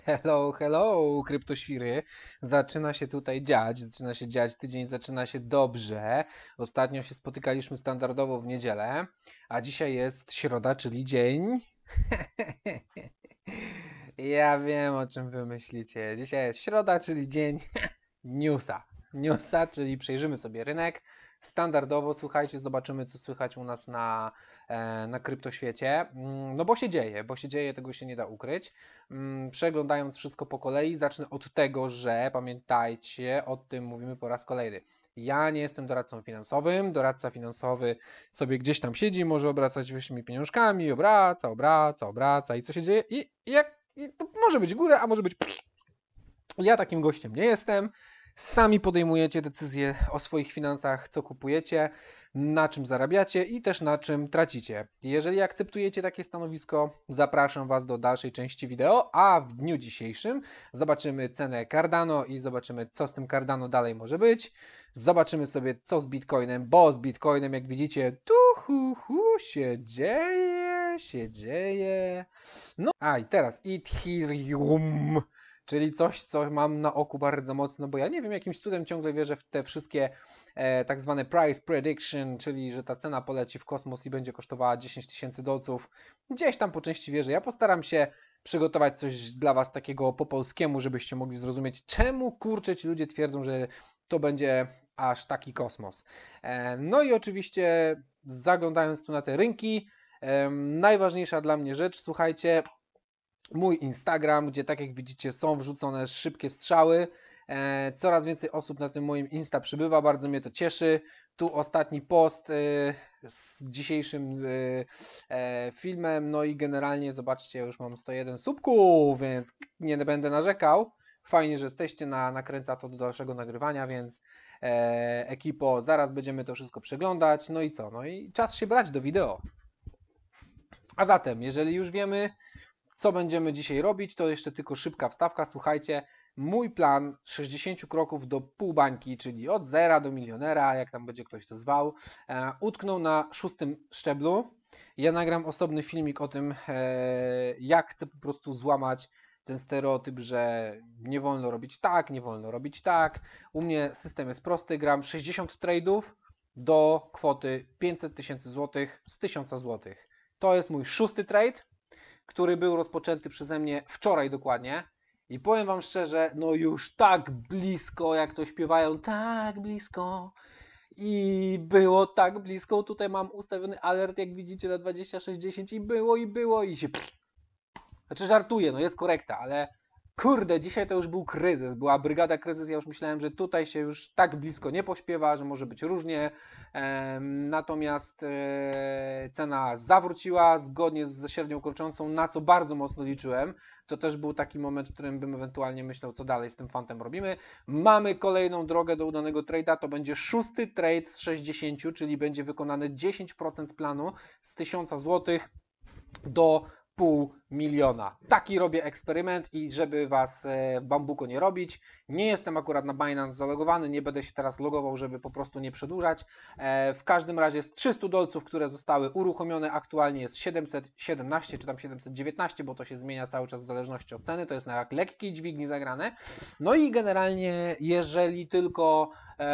Hello, hello, kryptoświry. Zaczyna się tutaj dziać, tydzień zaczyna się dobrze. Ostatnio się spotykaliśmy standardowo w niedzielę, a dzisiaj jest środa, czyli dzień. Ja wiem, o czym wy myślicie. Dzisiaj jest środa, czyli dzień newsa. Newsa, czyli przejrzymy sobie rynek. Standardowo, słuchajcie, zobaczymy, co słychać u nas na kryptoświecie. No bo się dzieje, tego się nie da ukryć. Przeglądając wszystko po kolei, zacznę od tego, że pamiętajcie, o tym mówimy po raz kolejny. Ja nie jestem doradcą finansowym. Doradca finansowy sobie gdzieś tam siedzi, może obracać waszymi pieniążkami, obraca i co się dzieje? I to może być góra, a może być... Ja takim gościem nie jestem. Sami podejmujecie decyzje o swoich finansach, co kupujecie, na czym zarabiacie i też na czym tracicie. Jeżeli akceptujecie takie stanowisko, zapraszam Was do dalszej części wideo, a w dniu dzisiejszym zobaczymy cenę Cardano i zobaczymy, co z tym Cardano dalej może być. Zobaczymy sobie, co z Bitcoinem, bo z Bitcoinem, jak widzicie, się dzieje. No, a i teraz Ethereum. Czyli coś, co mam na oku bardzo mocno, bo ja nie wiem, jakimś cudem ciągle wierzę w te wszystkie tak zwane price prediction, czyli że ta cena poleci w kosmos i będzie kosztowała 10 tysięcy dolców. Gdzieś tam po części wierzę. Ja postaram się przygotować coś dla Was takiego po polskiemu, żebyście mogli zrozumieć, czemu kurczę ci ludzie twierdzą, że to będzie aż taki kosmos. No i oczywiście zaglądając tu na te rynki, najważniejsza dla mnie rzecz, słuchajcie, mój Instagram, gdzie tak jak widzicie są wrzucone szybkie strzały. Coraz więcej osób na tym moim Insta przybywa, bardzo mnie to cieszy. Tu ostatni post z dzisiejszym filmem, no i generalnie zobaczcie, już mam 101 subków, więc nie będę narzekał. Fajnie, że jesteście, nakręca to do dalszego nagrywania, więc ekipo, zaraz będziemy to wszystko przeglądać. No i co? No i czas się brać do wideo. A zatem, jeżeli już wiemy, co będziemy dzisiaj robić, to jeszcze tylko szybka wstawka. Słuchajcie, mój plan 60 kroków do pół bańki, czyli od zera do milionera, jak tam będzie ktoś to zwał, utknął na 6. szczeblu. Ja nagram osobny filmik o tym, jak chcę po prostu złamać ten stereotyp, że nie wolno robić tak, nie wolno robić tak. U mnie system jest prosty, gram 60 trade'ów do kwoty 500 tysięcy złotych z 1000 złotych. To jest mój 6. trade, który był rozpoczęty przeze mnie wczoraj dokładnie. I powiem Wam szczerze, no już tak blisko, jak to śpiewają, tak blisko. I było tak blisko. Tutaj mam ustawiony alert, jak widzicie, na 26:10 i się... Znaczy żartuję, no jest korekta, ale kurde, dzisiaj to już był kryzys, była brygada kryzys, ja już myślałem, że tutaj się już tak blisko nie pośpiewa, że może być różnie, natomiast cena zawróciła zgodnie z średnią kroczącą, na co bardzo mocno liczyłem. To też był taki moment, w którym bym ewentualnie myślał, co dalej z tym fantem robimy. Mamy kolejną drogę do udanego trade'a, to będzie 6. trade z 60, czyli będzie wykonane 10% planu z 1000 zł do $500,000. Taki robię eksperyment i żeby Was bambuko nie robić, nie jestem akurat na Binance zalogowany, nie będę się teraz logował, żeby po prostu nie przedłużać. W każdym razie z 300 dolców, które zostały uruchomione, aktualnie jest 717 czy tam 719, bo to się zmienia cały czas w zależności od ceny, to jest na lekkiej dźwigni zagrane. No i generalnie, jeżeli tylko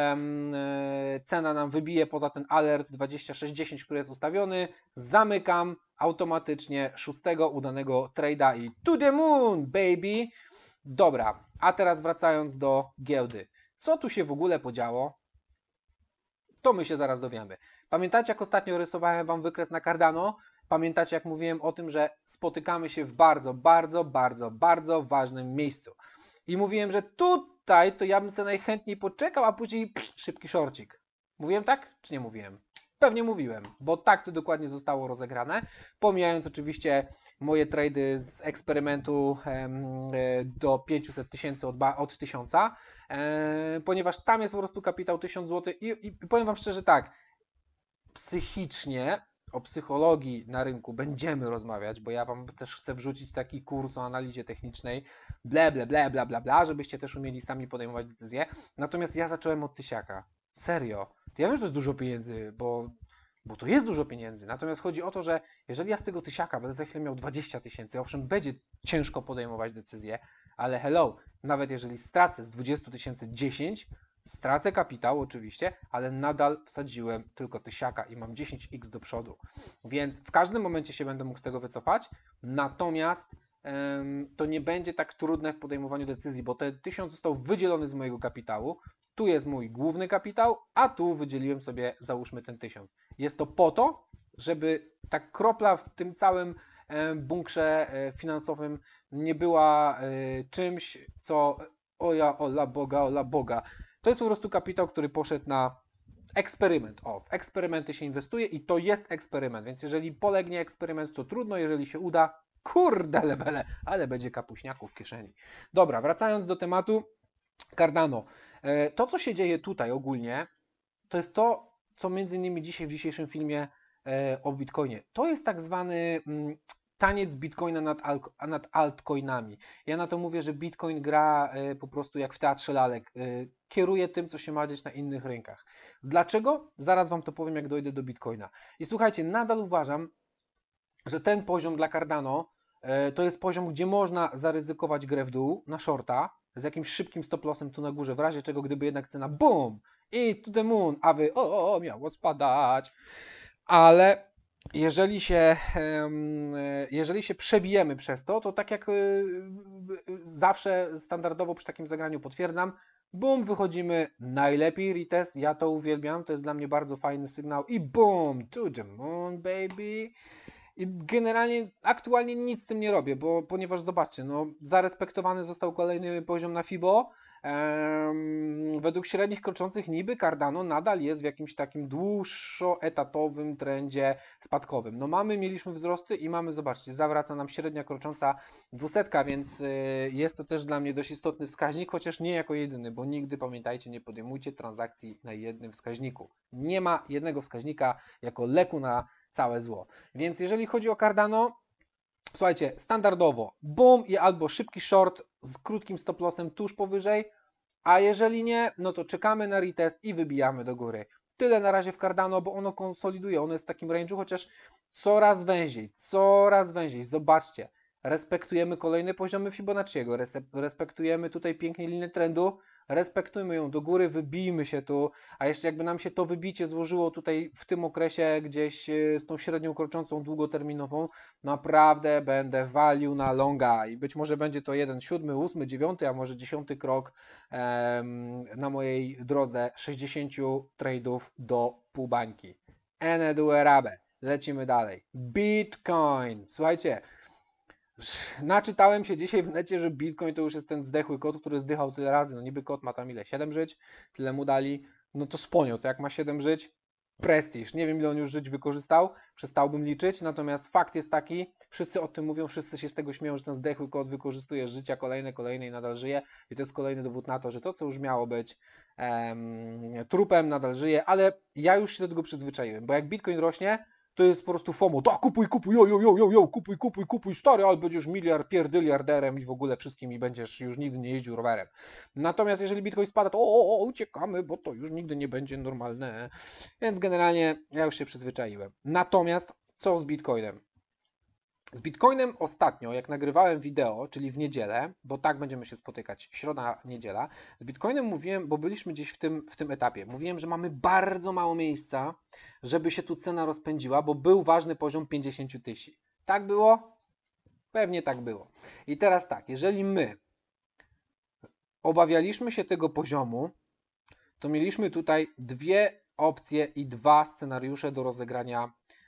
cena nam wybije poza ten alert 2610, który jest ustawiony, zamykam automatycznie 6. udanego trade'a i to the moon, baby! Dobra, a teraz wracając do giełdy. Co tu się w ogóle podziało? To my się zaraz dowiemy. Pamiętacie, jak ostatnio rysowałem Wam wykres na Cardano? Pamiętacie, jak mówiłem o tym, że spotykamy się w bardzo ważnym miejscu. I mówiłem, że tutaj to ja bym sobie najchętniej poczekał, a później szybki shortcik. Mówiłem tak, czy nie mówiłem? Pewnie mówiłem, bo tak to dokładnie zostało rozegrane. Pomijając oczywiście moje trady z eksperymentu do 500 tysięcy od 1000, ponieważ tam jest po prostu kapitał 1000 zł i powiem Wam szczerze tak, psychicznie o psychologii na rynku będziemy rozmawiać, bo ja Wam też chcę wrzucić taki kurs o analizie technicznej, bla, żebyście też umieli sami podejmować decyzje. Natomiast ja zacząłem od tysiaka. Serio. To ja wiem, że to jest dużo pieniędzy, bo to jest dużo pieniędzy. Natomiast chodzi o to, że jeżeli ja z tego tysiaka będę za chwilę miał 20 tysięcy, owszem, będzie ciężko podejmować decyzje, Ale hello, nawet jeżeli stracę z 20 tysięcy 10, stracę kapitał oczywiście, ale nadal wsadziłem tylko tysiaka i mam 10x do przodu. Więc w każdym momencie się będę mógł z tego wycofać, natomiast to nie będzie tak trudne w podejmowaniu decyzji, bo ten 1000 został wydzielony z mojego kapitału, tu jest mój główny kapitał, a tu wydzieliłem sobie, załóżmy, ten 1000. Jest to po to, żeby ta kropla w tym całym bunkrze finansowym nie była czymś, co ola Boga. To jest po prostu kapitał, który poszedł na eksperyment. W eksperymenty się inwestuje i to jest eksperyment, więc jeżeli polegnie eksperyment, to trudno, jeżeli się uda, kurde lebele, ale będzie kapuśniaków w kieszeni. Dobra, wracając do tematu Cardano. To, co się dzieje tutaj ogólnie, to jest to, co między innymi dzisiaj w dzisiejszym filmie o Bitcoinie. To jest tak zwany taniec Bitcoina nad altcoinami. Ja na to mówię, że Bitcoin gra po prostu jak w teatrze lalek. Kieruje tym, co się ma dziać na innych rynkach. Dlaczego? Zaraz Wam to powiem, jak dojdę do Bitcoina. I słuchajcie, nadal uważam, że ten poziom dla Cardano to jest poziom, gdzie można zaryzykować grę w dół na shorta z jakimś szybkim stop lossem tu na górze, w razie czego, gdyby jednak cena BOOM i to the moon, a wy miało spadać. Ale jeżeli się przebijemy przez to, to tak jak zawsze standardowo przy takim zagraniu potwierdzam, boom, wychodzimy, najlepiej retest, ja to uwielbiam, to jest dla mnie bardzo fajny sygnał i boom, to the moon baby. I generalnie aktualnie nic z tym nie robię, ponieważ zobaczcie, zarespektowany został kolejny poziom na FIBO. Według średnich kroczących niby Cardano nadal jest w jakimś takim dłuższoetatowym trendzie spadkowym. Mieliśmy wzrosty i mamy, zobaczcie, zawraca nam średnia krocząca 200, więc jest to też dla mnie dość istotny wskaźnik, chociaż nie jako jedyny, bo nigdy, pamiętajcie, nie podejmujcie transakcji na jednym wskaźniku. Nie ma jednego wskaźnika jako leku na całe zło. Więc jeżeli chodzi o Cardano, słuchajcie, standardowo boom i albo szybki short z krótkim stop lossem tuż powyżej, a jeżeli nie, no to czekamy na retest i wybijamy do góry. Tyle na razie w Cardano, bo ono konsoliduje, ono jest w takim range'u, chociaż coraz węziej. Zobaczcie, respektujemy kolejne poziomy Fibonacciego, respektujemy tutaj pięknie linię trendu, respektujmy ją do góry, wybijmy się tu, a jeszcze jakby nam się to wybicie złożyło tutaj w tym okresie gdzieś z tą średnią kroczącą długoterminową, naprawdę będę walił na longa i być może będzie to 1, 7, 8, 9, a może 10 krok na mojej drodze 60 trade'ów do półbańki. Eneduerabe. Lecimy dalej. Bitcoin. Słuchajcie, naczytałem się dzisiaj w necie, że Bitcoin to już jest ten zdechły kot, który zdychał tyle razy. Niby kot ma tam ile? 7 żyć? Tyle mu dali. No to sponio, to jak ma 7 żyć? Prestiż. Nie wiem, ile on już żyć wykorzystał. Przestałbym liczyć. Natomiast fakt jest taki, wszyscy o tym mówią, wszyscy się z tego śmieją, że ten zdechły kot wykorzystuje życia kolejne i nadal żyje. I to jest kolejny dowód na to, że to, co już miało być trupem, nadal żyje. Ale ja już się do tego przyzwyczaiłem, bo jak Bitcoin rośnie, to jest po prostu FOMO. Da, kupuj, kupuj, stary, ale będziesz pierdyliarderem i w ogóle wszystkim i będziesz już nigdy nie jeździł rowerem. Natomiast jeżeli Bitcoin spada, to uciekamy, bo to już nigdy nie będzie normalne. Więc generalnie ja już się przyzwyczaiłem. Natomiast co z Bitcoinem? Z Bitcoinem ostatnio, jak nagrywałem wideo, czyli w niedzielę, bo tak będziemy się spotykać, środa, niedziela, z Bitcoinem mówiłem, bo byliśmy gdzieś w tym etapie, mówiłem, że mamy bardzo mało miejsca, żeby się tu cena rozpędziła, bo był ważny poziom 50 tysięcy. Tak było? Pewnie tak było. I teraz tak, jeżeli my obawialiśmy się tego poziomu, to mieliśmy tutaj dwie opcje i dwa scenariusze do rozegrania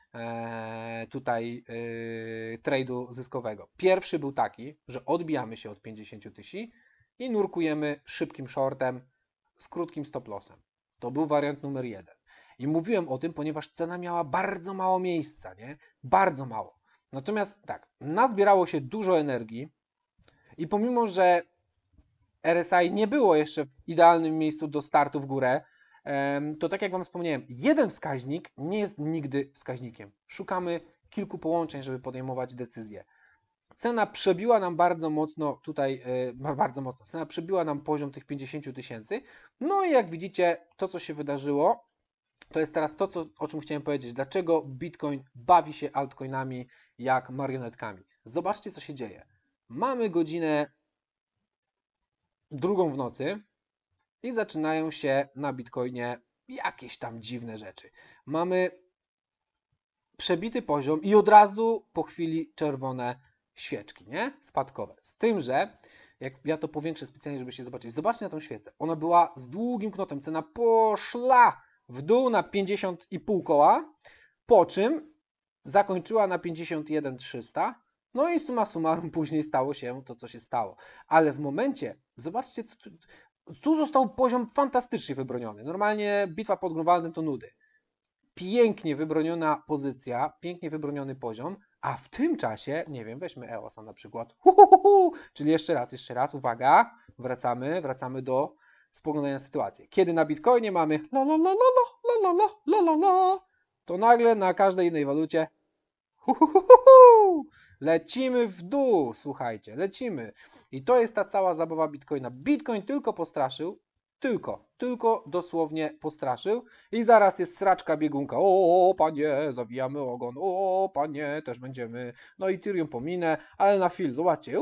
tutaj trade'u zyskowego. Pierwszy był taki, że odbijamy się od 50 tysięcy i nurkujemy szybkim shortem z krótkim stop lossem. To był wariant numer 1. I mówiłem o tym, ponieważ cena miała bardzo mało miejsca, nie? Bardzo mało. Natomiast tak, nazbierało się dużo energii i pomimo, że RSI nie było jeszcze w idealnym miejscu do startu w górę, to tak jak Wam wspomniałem, jeden wskaźnik nie jest nigdy wskaźnikiem. Szukamy kilku połączeń, żeby podejmować decyzje. Cena przebiła nam bardzo mocno tutaj, cena przebiła nam poziom tych 50 tysięcy. No i jak widzicie, to co się wydarzyło, to jest teraz to, o czym chciałem powiedzieć. Dlaczego Bitcoin bawi się altcoinami jak marionetkami. Zobaczcie, co się dzieje. Mamy godzinę 2 w nocy i zaczynają się na Bitcoinie jakieś tam dziwne rzeczy. Mamy przebity poziom i od razu po chwili czerwone świeczki, nie? Spadkowe. Z tym, że jak ja to powiększę specjalnie, żebyście zobaczyli. Zobaczcie na tą świecę. Ona była z długim knotem. Cena poszła w dół na 50,5 koła, po czym zakończyła na 51,300. No i summa summarum później stało się to, co się stało. Ale w momencie, zobaczcie, tu został poziom fantastycznie wybroniony. Normalnie bitwa pod Grunwaldem to nudy. Pięknie wybroniona pozycja, pięknie wybroniony poziom, a w tym czasie, nie wiem, weźmy EOS na przykład, czyli jeszcze raz, uwaga, wracamy do spoglądania na sytuację. Kiedy na Bitcoinie mamy to nagle na każdej innej walucie lecimy w dół, słuchajcie, lecimy. I to jest ta cała zabawa Bitcoina. Bitcoin tylko postraszył, tylko dosłownie postraszył i zaraz jest sraczka biegunka. O, panie, zawijamy ogon, o, panie, też będziemy. No i Ethereum pominę, ale na chwilę, zobaczcie.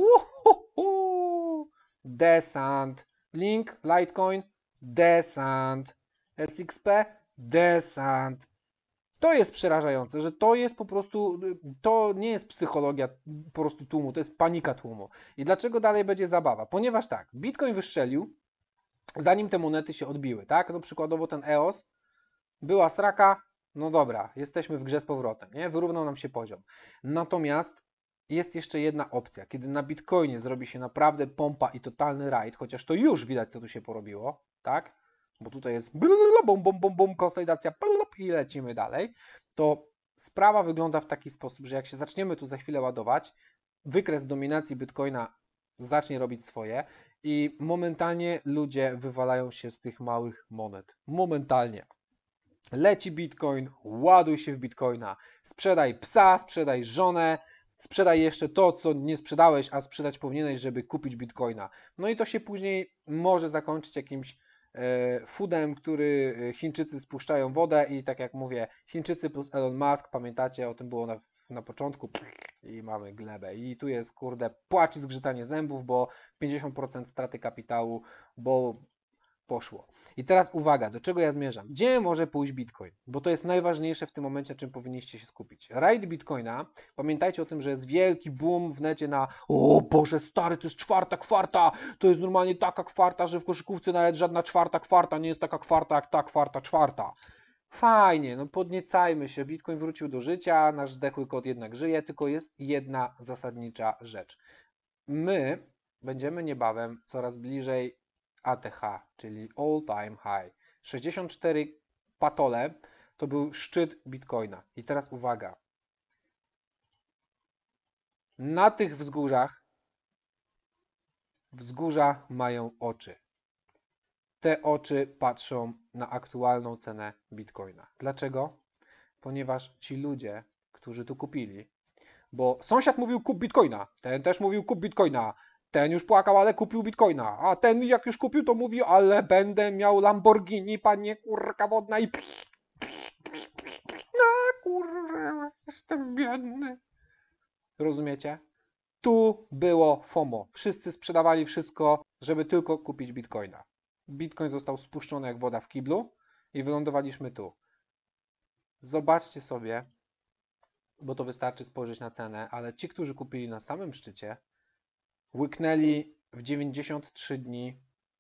Descent, Link, Litecoin, descent, SXP, descent. To jest przerażające, że to jest po prostu, to nie jest psychologia po prostu tłumu, to jest panika tłumu. I dlaczego dalej będzie zabawa? Ponieważ tak, Bitcoin wystrzelił, zanim te monety się odbiły, tak? No przykładowo ten EOS, była sraka, no dobra, jesteśmy w grze z powrotem, nie? Wyrównał nam się poziom. Natomiast jest jeszcze jedna opcja, kiedy na Bitcoinie zrobi się naprawdę pompa i totalny rajd, chociaż to już widać, co tu się porobiło, tak? Bo tutaj jest bum, konsolidacja i lecimy dalej, to sprawa wygląda w taki sposób, że jak się zaczniemy tu za chwilę ładować, wykres dominacji Bitcoina zacznie robić swoje i momentalnie ludzie wywalają się z tych małych monet. Momentalnie. Leci Bitcoin, ładuj się w Bitcoina, sprzedaj psa, sprzedaj żonę, sprzedaj jeszcze to, co nie sprzedałeś, a sprzedać powinieneś, żeby kupić Bitcoina. No i to się później może zakończyć jakimś foodem, który Chińczycy spuszczają wodę i tak jak mówię, Chińczycy plus Elon Musk, pamiętacie, o tym było na początku i mamy glebę. I tu jest, kurde, płacz i zgrzytanie zębów, bo 50% straty kapitału, bo poszło. I teraz uwaga, do czego ja zmierzam? Gdzie może pójść Bitcoin? Bo to jest najważniejsze w tym momencie, na czym powinniście się skupić. Raid Bitcoina, pamiętajcie o tym, że jest wielki boom w necie na o Boże stary, to jest 4. kwarta, to jest normalnie taka kwarta, że w koszykówce nawet żadna 4. kwarta nie jest taka kwarta jak ta kwarta 4. Fajnie, no podniecajmy się, Bitcoin wrócił do życia, nasz zdechły kot jednak żyje, tylko jest jedna zasadnicza rzecz. My będziemy niebawem coraz bliżej ATH, czyli All Time High. 64 patole to był szczyt Bitcoina. I teraz uwaga. Na tych wzgórza mają oczy. Te oczy patrzą na aktualną cenę Bitcoina. Dlaczego? Ponieważ ci ludzie, którzy tu kupili, bo sąsiad mówił kup Bitcoina, ten też mówił kup Bitcoina, ten już płakał, ale kupił Bitcoina, a ten jak już kupił, to mówi, ale będę miał Lamborghini, panie kurka wodna i kurwa, jestem biedny. Rozumiecie? Tu było FOMO. Wszyscy sprzedawali wszystko, żeby tylko kupić Bitcoina. Bitcoin został spuszczony jak woda w kiblu i wylądowaliśmy tu. Zobaczcie sobie, bo to wystarczy spojrzeć na cenę, ale ci, którzy kupili na samym szczycie, łyknęli w 93 dni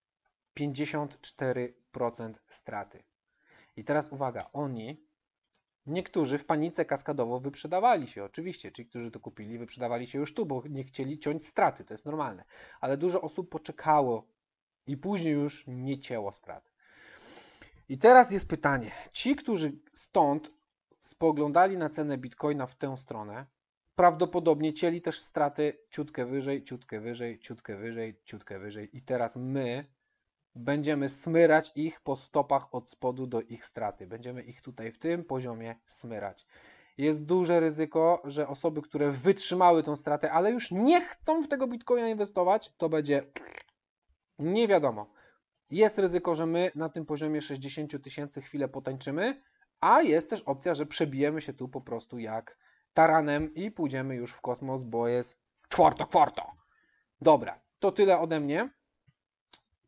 54% straty. I teraz uwaga, niektórzy w panice kaskadowo wyprzedawali się, oczywiście, ci, którzy to kupili, wyprzedawali się już tu, bo nie chcieli ciąć straty, to jest normalne. Ale dużo osób poczekało i później już nie cięło straty. I teraz jest pytanie, ci, którzy stąd spoglądali na cenę Bitcoina w tę stronę, prawdopodobnie cięli też straty ciutkę wyżej, ciutkę wyżej, ciutkę wyżej, ciutkę wyżej. I teraz my będziemy smyrać ich po stopach od spodu do ich straty. Będziemy ich tutaj w tym poziomie smyrać. Jest duże ryzyko, że osoby, które wytrzymały tą stratę, ale już nie chcą w tego Bitcoina inwestować, to będzie nie wiadomo. Jest ryzyko, że my na tym poziomie 60 000 chwilę potańczymy, a jest też opcja, że przebijemy się tu po prostu jak taranem i pójdziemy już w kosmos, bo jest 4. kwarta. Dobra, to tyle ode mnie.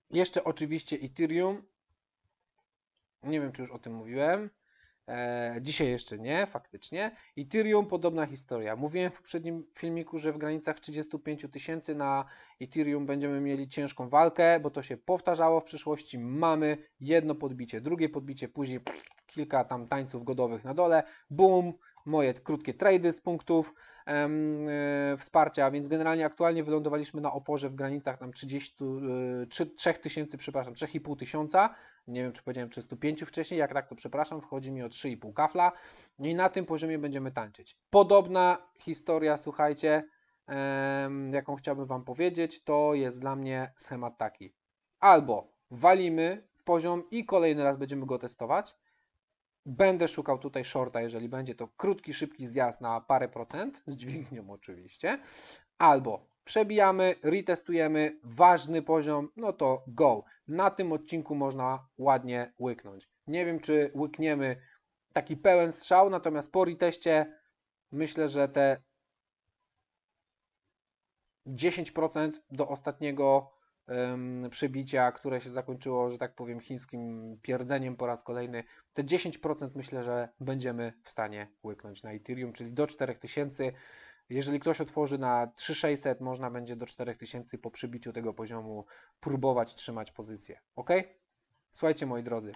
Jeszcze oczywiście Ethereum. Nie wiem, czy już o tym mówiłem. Dzisiaj jeszcze nie, faktycznie. Ethereum, podobna historia. Mówiłem w poprzednim filmiku, że w granicach 35 000 na Ethereum będziemy mieli ciężką walkę, bo to się powtarzało w przyszłości. Mamy jedno podbicie, drugie podbicie, później kilka tam tańców godowych na dole. Boom, moje krótkie trady z punktów wsparcia, więc generalnie aktualnie wylądowaliśmy na oporze w granicach tam 3000, przepraszam, 3,5 tysiąca. Nie wiem, czy powiedziałem 305 wcześniej, jak tak to przepraszam, wchodzi mi o 3,5 kafla i na tym poziomie będziemy tańczyć. Podobna historia, słuchajcie, jaką chciałbym Wam powiedzieć, to jest dla mnie schemat taki. Albo walimy w poziom i kolejny raz będziemy go testować. Będę szukał tutaj shorta, jeżeli będzie to krótki, szybki zjazd na parę procent, z dźwignią oczywiście. Albo przebijamy, retestujemy, ważny poziom, no to go. Na tym odcinku można ładnie łyknąć. Nie wiem, czy łykniemy taki pełen strzał, natomiast po reteście myślę, że te 10% do ostatniego przebicia, które się zakończyło, że tak powiem, chińskim pierdzeniem po raz kolejny, te 10% myślę, że będziemy w stanie łyknąć na Ethereum, czyli do 4000. Jeżeli ktoś otworzy na 3600, można będzie do 4000 po przybiciu tego poziomu próbować trzymać pozycję. Ok? Słuchajcie, moi drodzy.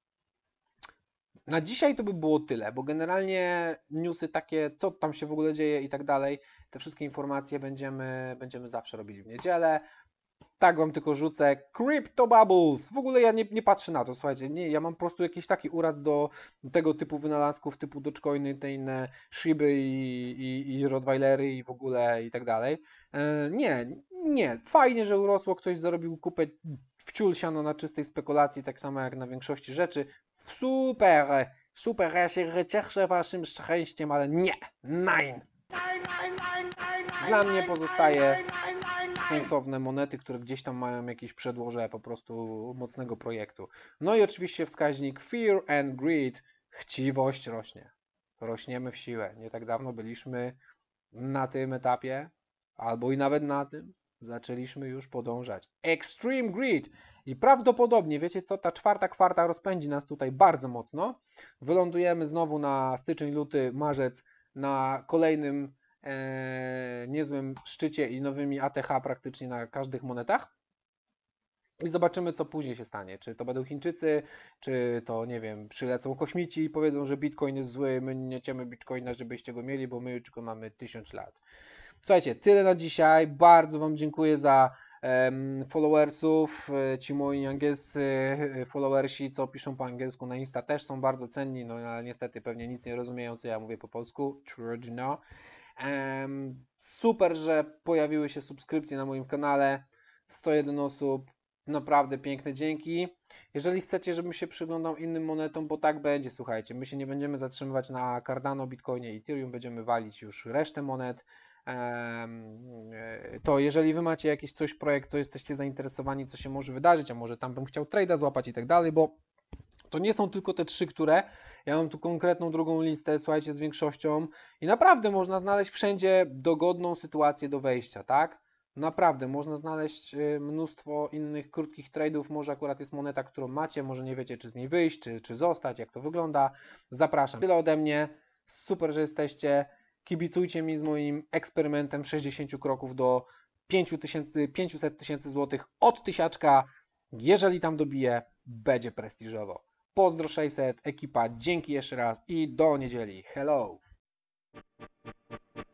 Na dzisiaj to by było tyle, bo generalnie newsy takie, co tam się w ogóle dzieje i tak dalej, te wszystkie informacje będziemy zawsze robili w niedzielę. Tak wam tylko rzucę. Crypto Bubbles! W ogóle ja nie patrzę na to, słuchajcie. Nie, ja mam po prostu jakiś taki uraz do tego typu wynalazków, typu Dogecoiny, te inne Shiby i Rottweilery i w ogóle i tak dalej. Nie. Fajnie, że urosło, ktoś zarobił kupę wciul siano na czystej spekulacji, tak samo jak na większości rzeczy. Super, ja się cieszę waszym szczęściem, ale nie, nein. Dla mnie pozostaje sensowne monety, które gdzieś tam mają jakieś przedłoże po prostu mocnego projektu. No i oczywiście wskaźnik Fear and Greed, chciwość rośnie. Rośniemy w siłę. Nie tak dawno byliśmy na tym etapie, albo i nawet na tym. Zaczęliśmy już podążać. Extreme Greed. I prawdopodobnie, wiecie co, ta czwarta kwarta rozpędzi nas tutaj bardzo mocno. Wylądujemy znowu na styczeń, luty, marzec na kolejnym niezłym szczycie i nowymi ATH praktycznie na każdych monetach. I zobaczymy, co później się stanie. Czy to będą Chińczycy, czy to, nie wiem, przylecą kosmici i powiedzą, że Bitcoin jest zły, my nie chcemy Bitcoina, żebyście go mieli, bo my już go mamy 1000 lat. Słuchajcie, tyle na dzisiaj. Bardzo Wam dziękuję za followersów. Ci moi angielscy followersi, co piszą po angielsku na Insta, też są bardzo cenni, no ale niestety pewnie nic nie rozumieją, co ja mówię po polsku. Trudno. Super, że pojawiły się subskrypcje na moim kanale. 101 osób. Naprawdę piękne dzięki. Jeżeli chcecie, żebym się przyglądał innym monetom, bo tak będzie, słuchajcie, my się nie będziemy zatrzymywać na Cardano, Bitcoinie i Ethereum, będziemy walić już resztę monet. To jeżeli Wy macie jakiś projekt, co jesteście zainteresowani, co się może wydarzyć, a może tam bym chciał trade'a złapać i tak dalej, bo to nie są tylko te 3, które ja mam tu konkretną drugą listę, słuchajcie, z większością i naprawdę można znaleźć wszędzie dogodną sytuację do wejścia, tak? Naprawdę, można znaleźć mnóstwo innych krótkich trade'ów, może akurat jest moneta, którą macie, może nie wiecie, czy z niej wyjść, czy zostać, jak to wygląda. Zapraszam. Tyle ode mnie, super, że jesteście. Kibicujcie mi z moim eksperymentem 60 kroków do 500 tysięcy złotych od tysiaczka. Jeżeli tam dobiję, będzie prestiżowo. Pozdro 600, ekipa, dzięki jeszcze raz i do niedzieli. Hello!